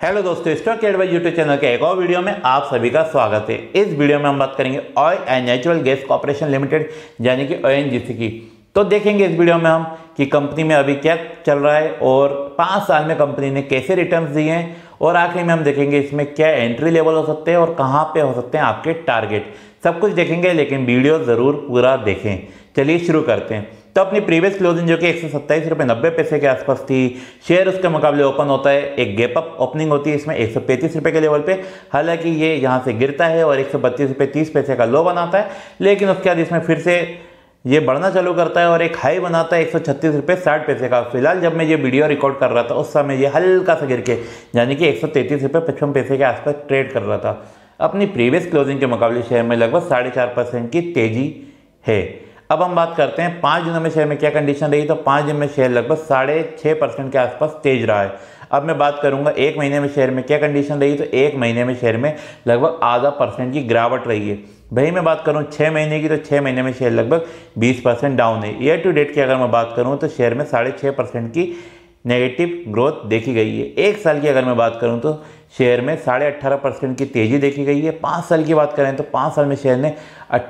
Hello दोस्तों, stock advice YouTube channel के एक और वीडियो में आप सभी का स्वागत है। इस वीडियो में हम बात करेंगे oil and natural gas corporation limited यानी कि ओएनजीसी की। तो देखेंगे इस वीडियो में हम कि कंपनी में अभी क्या चल रहा है और 5 साल में कंपनी ने कैसे रिटर्न्स दिए हैं, और आखिरी में हम देखेंगे इसमें क्या एंट्री लेवल हो सकते हैं और कहाँ पे हो सकते हैं आपके टारगेट। सब कुछ देखेंगे, लेकिन वीडियो ज़रूर पूरा देखें। चलिए शुरू करते हैं। तो अपनी प्रीवियस क्लोजिंग जो कि 127 रुपये 90 पैसे के आसपास थी, शेयर उसके मुकाबले ओपन होता है, एक गैप अप ओपनिंग होती है इसमें 135 रुपये के लेवल पे। हालांकि ये यहाँ से गिरता है और 132 रुपये 30 पैसे का लो बनाता है, लेकिन उसके बाद इसमें फिर से ये बढ़ना चालू करता है और एक हाई बनाता है 136 रुपये 60 पैसे का। फिलहाल जब मैं ये वीडियो रिकॉर्ड कर रहा था उस समय ये हल्का सा गिर के यानी कि 133 रुपये 55 पैसे के आसपास ट्रेड कर रहा था। अपनी प्रीवियस क्लोजिंग के मुकाबले शेयर में लगभग 4.5% की तेजी है। अब हम बात करते हैं 5 दिनों में शेयर में क्या कंडीशन रही। तो 5 दिन में शेयर लगभग 6.5% के आसपास तेज रहा है। अब मैं बात करूंगा 1 महीने में शेयर में क्या कंडीशन रही। तो 1 महीने में शेयर में लगभग ½ % की गिरावट रही है। वही मैं बात करूं 6 महीने की, तो 6 महीने में शेयर लगभग 20% डाउन है। ईयर टू डेट की अगर मैं बात करूं तो शेयर में 6.5% की नेगेटिव ग्रोथ देखी गई है। 1 साल की अगर मैं बात करूं तो शेयर में 18.5% की तेजी देखी गई है। 5 साल की बात करें तो 5 साल में शेयर ने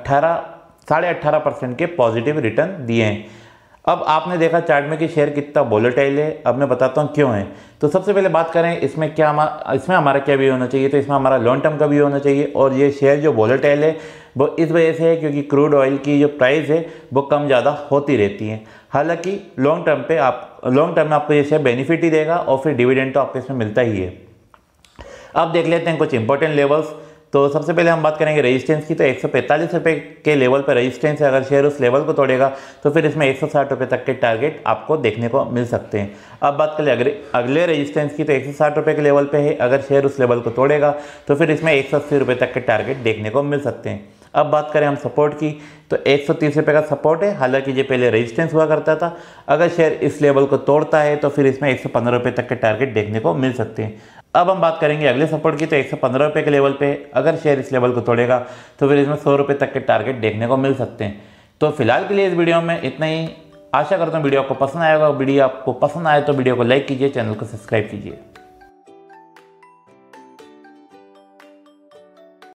18.5% के पॉजिटिव रिटर्न दिए हैं। अब आपने देखा चार्ट में कि शेयर कितना वोलेटाइल है। अब मैं बताता हूँ क्यों है। तो सबसे पहले बात करें इसमें हमारा क्या व्यू होना चाहिए। तो इसमें हमारा लॉन्ग टर्म का व्यू होना चाहिए, और ये शेयर जो वोलेटाइल है वो इस वजह से है क्योंकि क्रूड ऑयल की जो प्राइस है वो कम ज़्यादा होती रहती है। हालांकि लॉन्ग टर्म में आपको ये शेयर बेनिफिट ही देगा और फिर डिविडेंड तो आपको इसमें मिलता ही है। अब देख लेते हैं कुछ इंपॉर्टेंट लेवल्स। तो सबसे पहले हम बात करेंगे रेजिस्टेंस की। तो 145 रुपये के लेवल पर रेजिस्टेंस है। अगर शेयर उस लेवल को तोड़ेगा तो फिर इसमें 160 रुपये तक के टारगेट आपको देखने को मिल सकते हैं। अब बात करें अगले रेजिस्टेंस की। तो 160 रुपये के लेवल पे है। अगर शेयर उस लेवल को तोड़ेगा तो फिर इसमें 180 रुपये तक के टारगेट देखने को मिल सकते हैं। अब बात करें हम सपोर्ट की, तो 130 रुपये का सपोर्ट है। हालांकि ये पहले रेजिस्टेंस हुआ करता था। अगर शेयर इस लेवल को तोड़ता है तो फिर इसमें 115 रुपये तक के टारगेट देखने को मिल सकते हैं। अब हम बात करेंगे अगले सपोर्ट की। तो 115 रुपये के लेवल पे अगर शेयर इस लेवल को तोड़ेगा तो फिर इसमें 100 रुपये तक के टारगेट देखने को मिल सकते हैं। तो फिलहाल के लिए इस वीडियो में इतना ही। आशा करता हूँ वीडियो आपको पसंद आएगा। वीडियो आपको पसंद आए तो वीडियो को लाइक कीजिए, चैनल को सब्सक्राइब कीजिए।